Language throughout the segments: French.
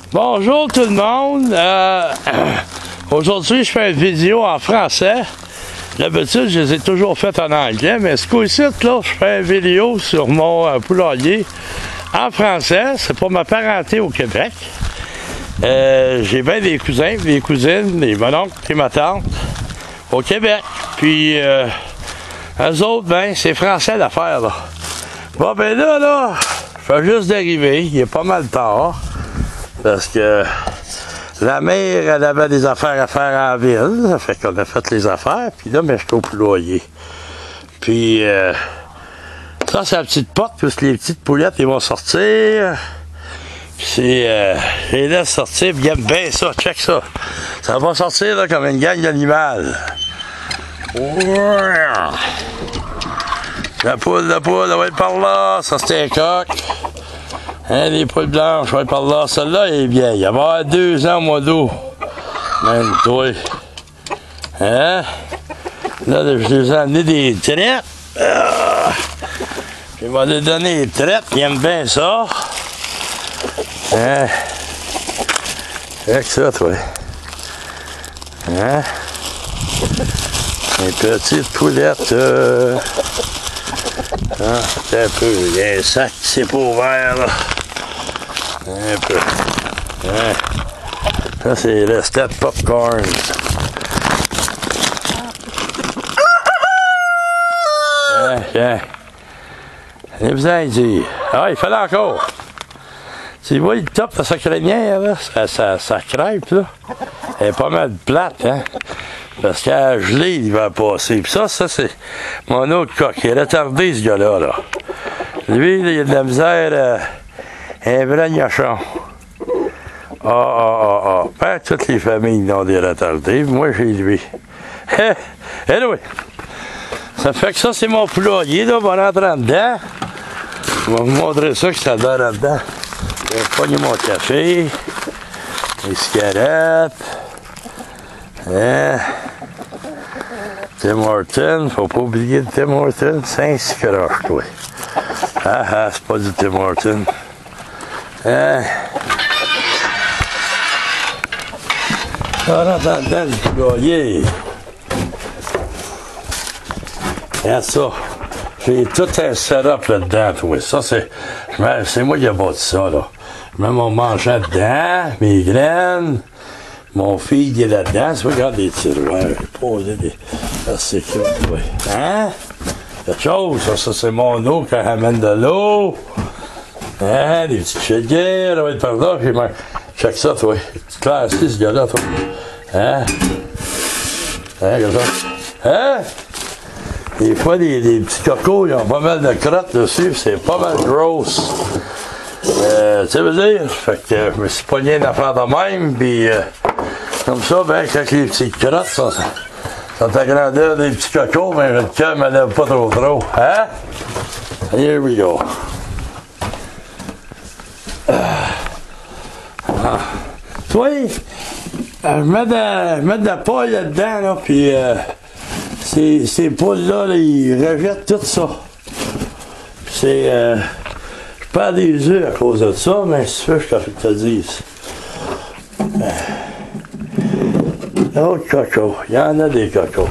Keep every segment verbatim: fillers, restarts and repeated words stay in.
Bonjour tout le monde. Euh, Aujourd'hui, je fais une vidéo en français. D'habitude, je les ai toujours faites en anglais, mais ce coup-ci, là, je fais une vidéo sur mon euh, poulailler en français. C'est pour ma parenté au Québec. Euh, J'ai bien des cousins, des cousines, des mononcles et ma tante au Québec. Puis, euh, eux autres, ben, c'est français l'affaire, là. Bon, ben là, là, je fais juste d'arriver. Il est pas mal tard. Parce que la mère, elle avait des affaires à faire en ville. Ça fait qu'on a fait les affaires. Puis là, ben, je suis au poulailler. Puis, euh, ça, c'est la petite porte, parce que les petites poulettes, ils vont sortir. Puis c'est, euh, je les laisse sortir, puis ils aiment bien ça. Check ça. Ça va sortir, là, comme une gang d'animal. La poule, la poule, elle va être par là. Ça, c'est un coq. Hein, les poules blanches, ouais, par là. Celle-là, elle est bien. Il va avoir deux ans au mois d'août. Même toi. Hein? Là, je les ai amené des traites. Ah! Je vais leur donner des traites. Ils aiment bien ça. Hein? Avec ça, toi. Hein? Les petites poulettes. Euh... Ah, c'est un peu. Il y a un sac qui s'est pas ouvert, là. Un peu. Hein? Ça, c'est le step popcorn. Hein, hein. Les besoins, il dit. Ah, il fallait encore. Tu vois, le top de sa crinière, là, ça, ça, ça crêpe, là. Elle est pas mal plate, hein. Parce qu'à la gelée, il va passer. Puis ça, ça, c'est mon autre coq. Il est retardé, ce gars-là, là. Lui, là, il a de la misère. Euh, un vrai gnochon. Ah, ah, ah, ah. Ben, toutes les familles ont des retardés. Moi, j'ai lui. Eh, anyway. Ça fait que ça, c'est mon poulailler, là. On va rentrer en dedans. Je vais vous montrer ça, que ça donne en dedans. Je vais pogner mon café. Les cigarettes. Hein? Tim Hortons, faut pas oublier le Tim Hortons, cinq croches, toi. Ah ah, c'est pas du Tim Hortons. Hein? Ça rentre en dedans du poulailler. Regarde ça. J'ai tout un setup là-dedans, toi. Ça, c'est. C'est moi qui ai bâti ça, là. Je mets mon manchette dedans, mes graines. Mon fils, il est là-dedans. Tu regarde les tiroirs. Poser des. Ça, c'est cool, oui. Hein? Quelque chose, ça, ça c'est mon eau qui ramène de l'eau. Hein? Des petites chaudières, on va être par là. Puis, ben, check ça, toi. Tu classes ici, ce gars-là, toi. Hein? Hein, comme ça? Hein? Des fois, les, les petits cocos, ils ont pas mal de crottes dessus, c'est pas mal grosse. Euh, tu sais, veux dire? Fait que euh, je me suis pogné une affaire de même, puis. Euh, Comme ça, ben, quand les petites crottes sont, sont à grandeur des petits cocos, ben, le cœur ne me lève pas trop trop. Hein? Here we go. Ah. Ah. Toi, euh, je mets de, je mets de la paille là-dedans, là, puis euh, ces, ces poules-là, là, ils rejettent tout ça. C'est. Euh, je perds des œufs à cause de ça, mais si tu veux, je te le dis. Oh, coco. Il y en a des cocos.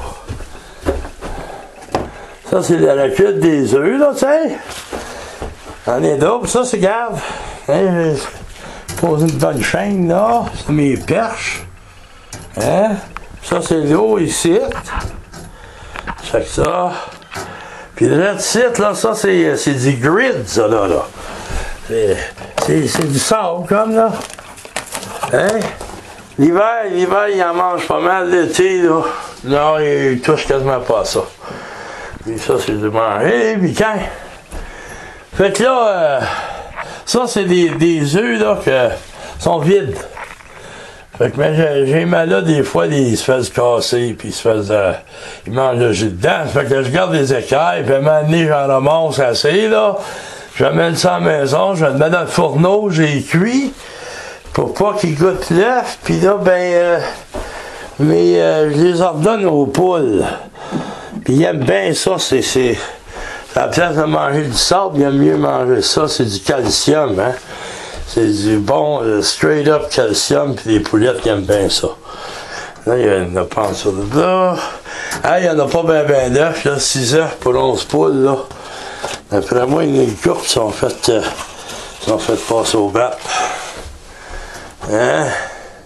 Ça, c'est la recule des œufs, là, tu sais. J'en ai d'autres. Ça, c'est grave. Hein, j'ai posé une bonne chaîne, là. C'est mes perches. Hein? Ça, c'est l'eau ici. Check ça. Puis le site, là, ça, c'est du grid, ça, là. là. C'est du sable, comme, là. Hein? L'hiver, l'hiver, il en mange pas mal. L'été, là, non, il touche quasiment pas à ça. Puis ça, c'est du manger, puis quand... Fait que là, euh, ça, c'est des, des œufs, là, qui sont vides. Fait que j'ai, j'ai mal là, des fois, des, ils se font casser, puis ils se font... Euh, ils mangent le jus dedans. Fait que je garde les écailles, puis à un moment donné, j'en ramasse assez, là. J'amène ça à la maison, je le mets dans le fourneau, j'ai cuit. Pour pas qu'ils goûtent l'œuf, puis là, ben, euh, mais euh, je les ordonne aux poules. Puis ils aiment bien ça, c'est, c'est, à la place de manger du sable, il aime mieux manger ça, c'est du calcium, hein. C'est du bon euh, straight up calcium, puis des poulettes qui aiment bien ça. Là, il y en a pas en dessous de là. Ah, il n'y en a pas ben ben d'œufs, là, six œufs pour onze poules, là. D'après moi, les courtes sont faites, euh, sont faites passer au bat. Hein?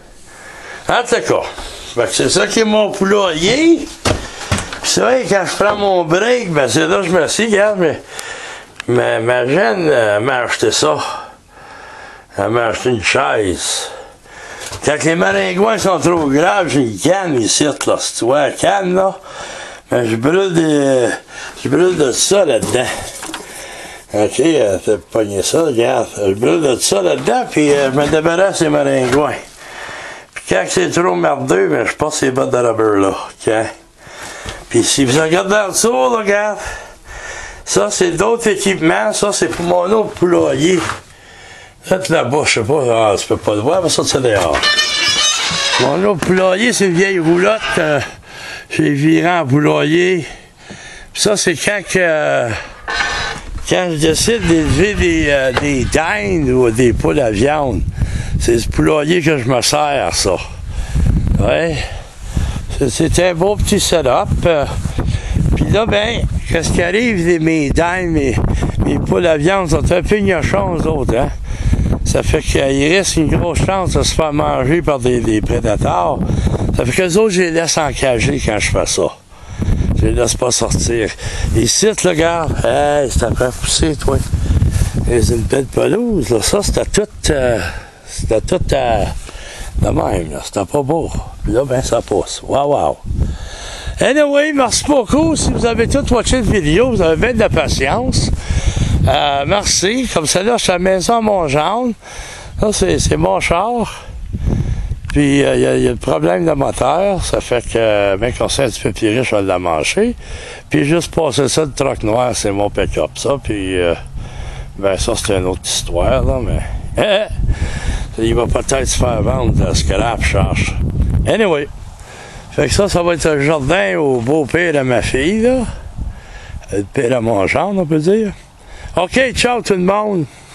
En tout cas, c'est ça qui est mon poulailler. C'est vrai, quand je prends mon break, ben c'est là que je me suis, regarde, mais ma, ma jeune euh, m'a acheté ça. Elle m'a acheté une chaise. Quand les maringouins sont trop graves, j'ai une canne ici, là. Si tu vois la canne, là, ben, je brûle des. Je brûle de ça là-dedans. OK, euh, t'as pogné ça, regarde. Je brûle de ça là-dedans, puis euh, je me débarrasse des maringouins. Puis quand c'est trop merdeux, ben, je passe ces bottes de rubber là. OK? Puis si vous regardez dans le dessous, là, regarde. Ça, c'est d'autres équipements. Ça, c'est pour mon autre poulailler. Faites là-bas, je sais pas. Ah, tu peux pas le voir, mais ça, c'est dehors. Mon autre poulailler, c'est une vieille roulotte. Euh, j'ai viré en poulailler. Puis ça, c'est quand que. Euh, quand je décide d'élever des, euh, des dindes ou des poules à viande. C'est ce poulailler que je me sers, ça. Ouais. C'est un beau petit setup. Euh, Puis là, ben, qu'est-ce qui arrive, mes dindes, mes, mes poules à viande sont un peu gnochons, eux autres, hein? Ça fait qu'ils risquent une grosse chance de se faire manger par des, des prédateurs. Ça fait qu'eux autres, je les laisse encager quand je fais ça. Je les laisse pas sortir. Ici, là, regarde, hey, c'est après pousser, toi. C'est une belle pelouse, là. Ça, c'était tout, euh, c'était tout, euh, de même, là. C'était pas beau. Puis là, ben, ça pousse. Wow, wow. Anyway, merci beaucoup. Si vous avez tout watché la vidéo, vous avez bien de la patience. Euh, merci. Comme ça, là, je suis à la maison à mon gendre. Ça, c'est mon char. Puis, il euh, y, y a le problème de moteur. Ça fait que, bien qu'on soit un petit peu plus riche, je vais la manger. Puis, juste passer ça, le troc noir, c'est mon pick-up, ça. Puis, euh, ben, ça, c'est une autre histoire, là, mais... Eh, il va peut-être se faire vendre de scrap, charge. Anyway. Fait que ça, ça va être le jardin au beau-père de ma fille, là. Le père de mon gendre, on peut dire. OK, ciao tout le monde.